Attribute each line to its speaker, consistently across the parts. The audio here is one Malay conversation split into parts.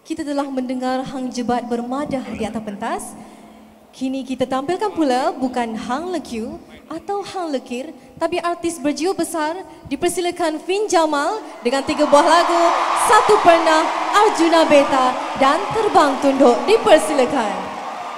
Speaker 1: Kita telah mendengar hang jebat bermadah di atas pentas. Kini kita tampilkan pula bukan hang lekiu atau hang lekir, tapi artis berjiwa besar. Dipersilakan Fin Jamal dengan 3 buah lagu, Satu Pernah, Arjuna Beta dan Terbang Tunduk. Dipersilakan.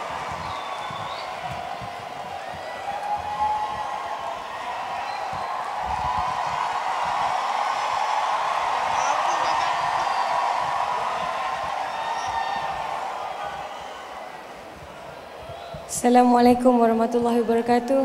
Speaker 2: Assalamualaikum warahmatullahi wabarakatuh.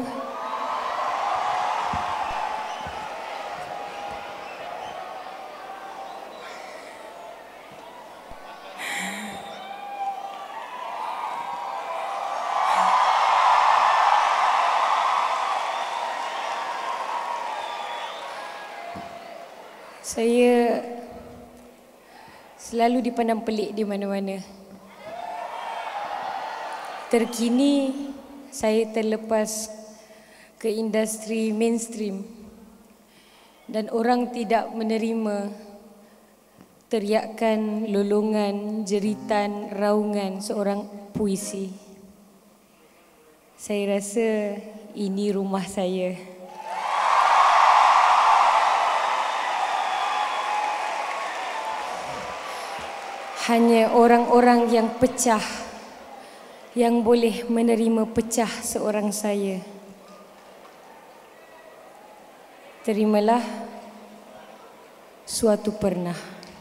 Speaker 2: Saya selalu dipandang pelik di mana-mana. Terkini saya terlepas ke industri mainstream dan orang tidak menerima teriakan, lolongan, jeritan, raungan seorang puisi. Saya rasa ini rumah saya. Hanya orang-orang yang pecah yang boleh menerima pecah seorang saya. Terimalah Suatu Pernah.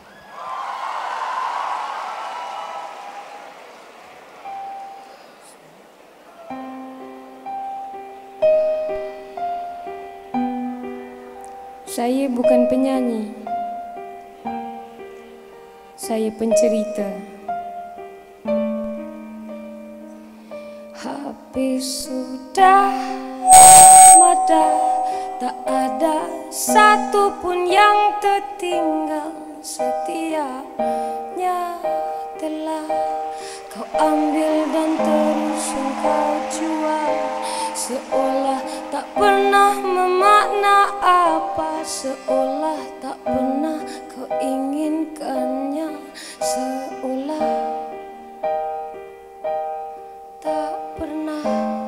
Speaker 2: Saya bukan penyanyi. Saya pencerita. Habis sudah mada, tak ada satu pun yang tertinggal. Setiapnya telah kau ambil dan terus kau jual, seolah tak pernah memakna apa, seolah tak pernah kau inginkannya, seolah tak pernah.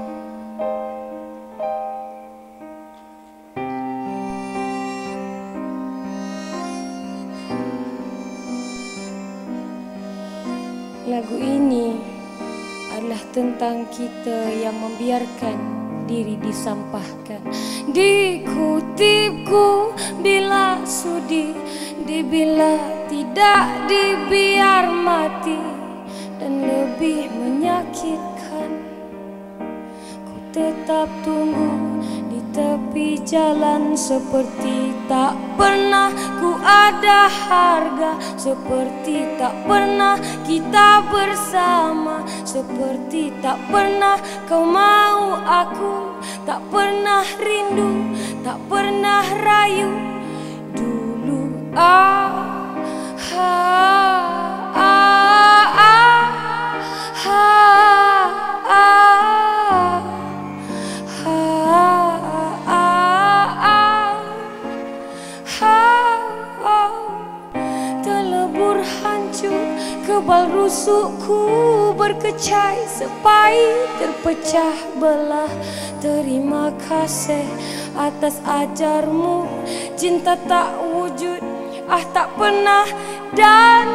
Speaker 2: Lagu ini adalah tentang kita yang membiarkan diri disampahkan. Dikutipku bila sudi, dibila tidak dibiar mati, dan lebih menyakitkan, ku tetap tunggu di tepi jalan seperti tak pernah ku ada harga, seperti tak pernah kita bersama, seperti tak pernah kau mau aku, tak pernah rindu, tak pernah rayu dulu. Terlebur hancur, kebal rusukku berkecai, sepai terpecah belah. Terima kasih atas ajarmu, cinta tak wujud, tak pernah, dan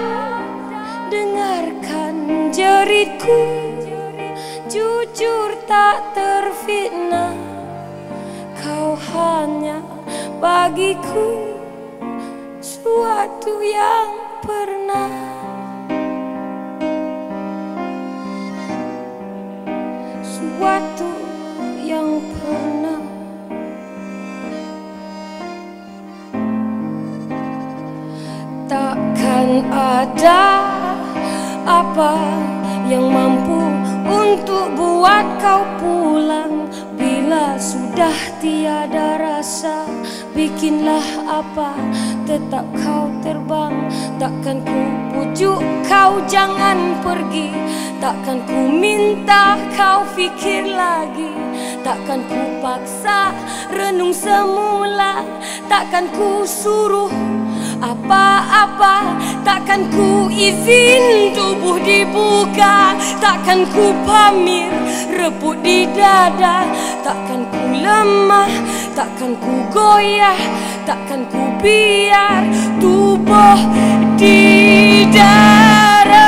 Speaker 2: dengarkan jeritku, jujur tak terfitnah. Kau hanya bagiku suatu yang pernah. Suatu yang pernah. Takkan ada apa yang mampu untuk buat kau pulang. Bila sudah tiada rasa, bikinlah apa, tetap kau terbang. Takkan ku pujuk kau jangan pergi, takkan ku minta kau fikir lagi, takkan ku paksa renung semula, takkan ku suruh Apa-apa takkan ku izin tubuh dibuka, takkan ku pamir reput di dada, takkan ku lemah, takkan ku goyah, takkan ku biar tubuh didara.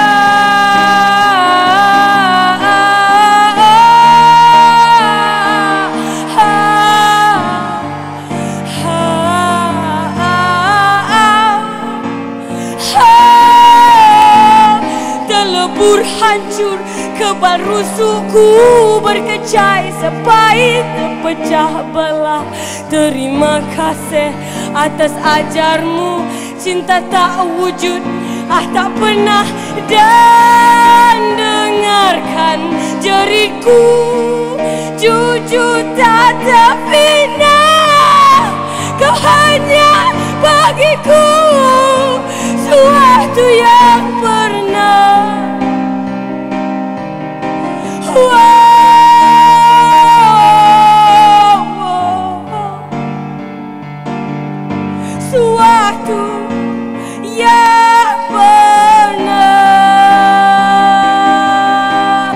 Speaker 2: Telebur hancur kebal rusukku berkecai sepahit terpecah belah. Terima kasih atas ajarmu, cinta tak wujud, tak pernah dan dengarkan jeriku, jujur tak terpina. Kau hanya bagiku suatu yang pernah. Suatu yang pernah.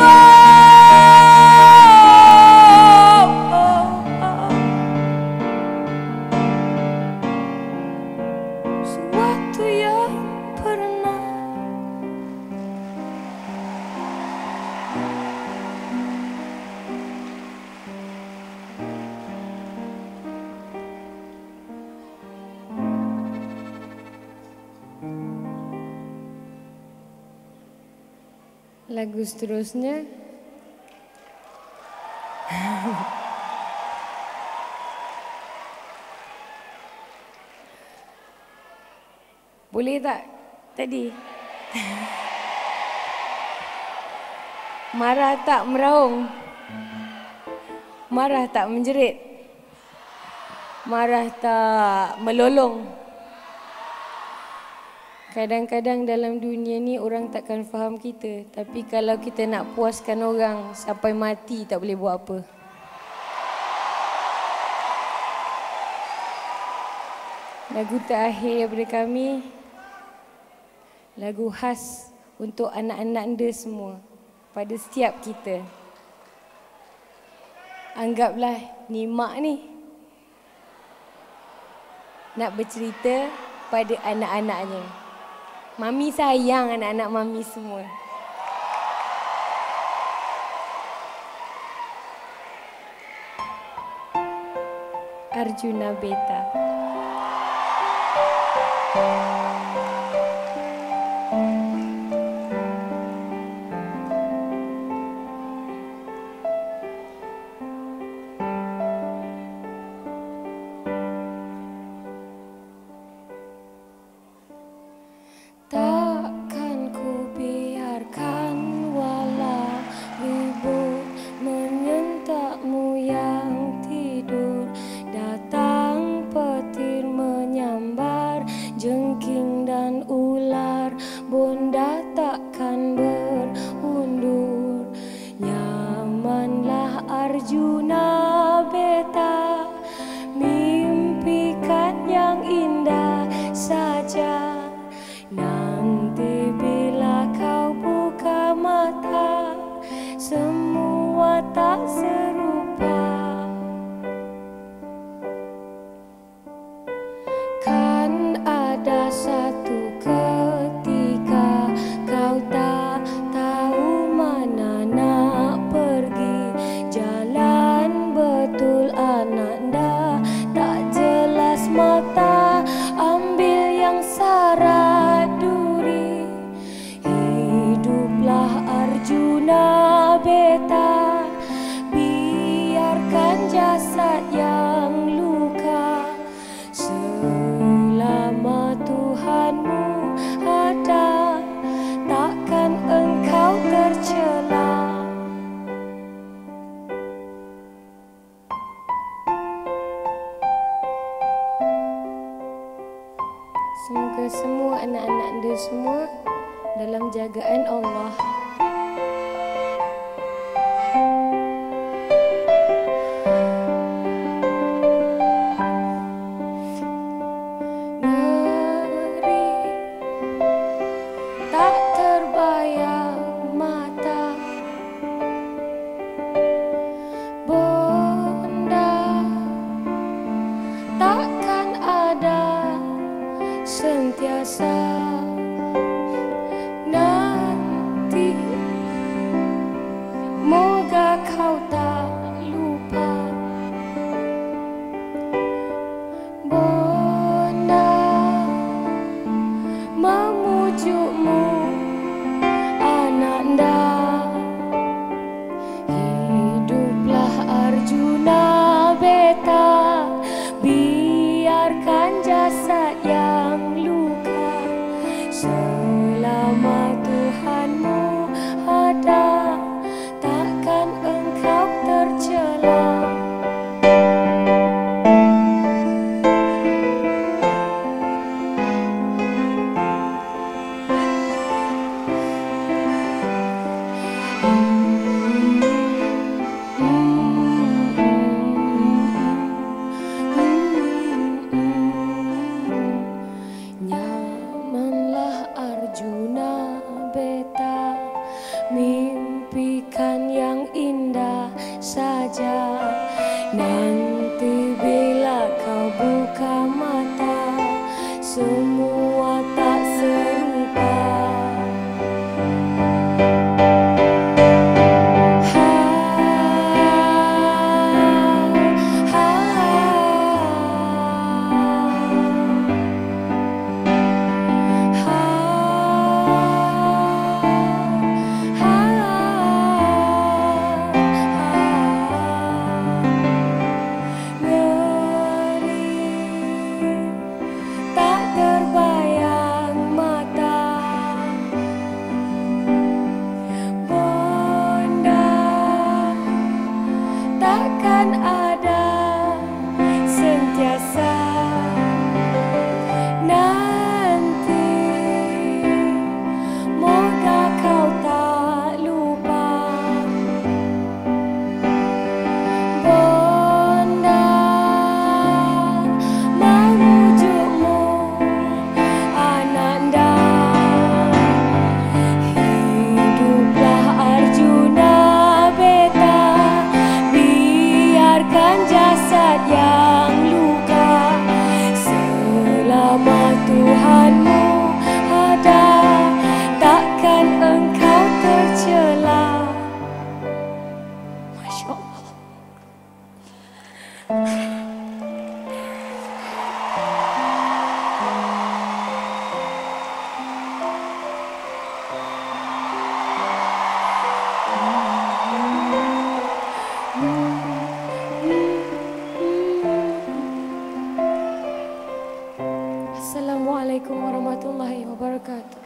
Speaker 2: Suatu yang pernah. Lagu seterusnya boleh tak tadi? Marah tak meraung? Marah tak menjerit? Marah tak melolong? Kadang-kadang dalam dunia ni orang takkan faham kita, tapi kalau kita nak puaskan orang sampai mati tak boleh buat apa. Lagu terakhir daripada kami, lagu khas untuk anak-anak anda semua, pada setiap kita. Anggaplah ni mak ni nak bercerita pada anak-anaknya. Mami sayang anak-anak mami semua. Arjuna Beta. Takkan ku biarkan walau ribut menyentakmu yang tidur, datang petir menyambar jengking dan ular, bonda takkan berundur. Nyamanlah Arjuna Beta, mimpikan yang indah saja. Nanti bila kau buka mata, semua tak serupa. Kan ada satu ketika kau tak tahu mana nak pergi, jalan betul ananda tak jelas mata, ambil yang sara duri. Hiduplah Arjuna Beta, biarkan jasad yang luka, selama Tuhanmu ada, takkan engkau tercela. Semoga semua anak-anak anda semua dalam jagaan Allah. tak terbayang mata. Bonda takkan ada sentiasa nanti, moga kau tak lupa. Bonda memujukmu Ananda, hiduplah Arjuna beta, biarkan jasad yang luka selama Tuhanmu ada, takkan engkau tercela. Nyamanlah Arjuna beta, mimpikan yang indah saja. Nanti bila kau buka mata, semua tak serupa. Takkan ada sentiasa nanti, moga kau tak lupa. Bonda memujukmu Ananda, hiduplah Arjuna beta, biarkan jasad yang luka selama Tuhanmu ada, takkan engkau tercela. Masya Allah. Assalamualaikum warahmatullahi wabarakatuh.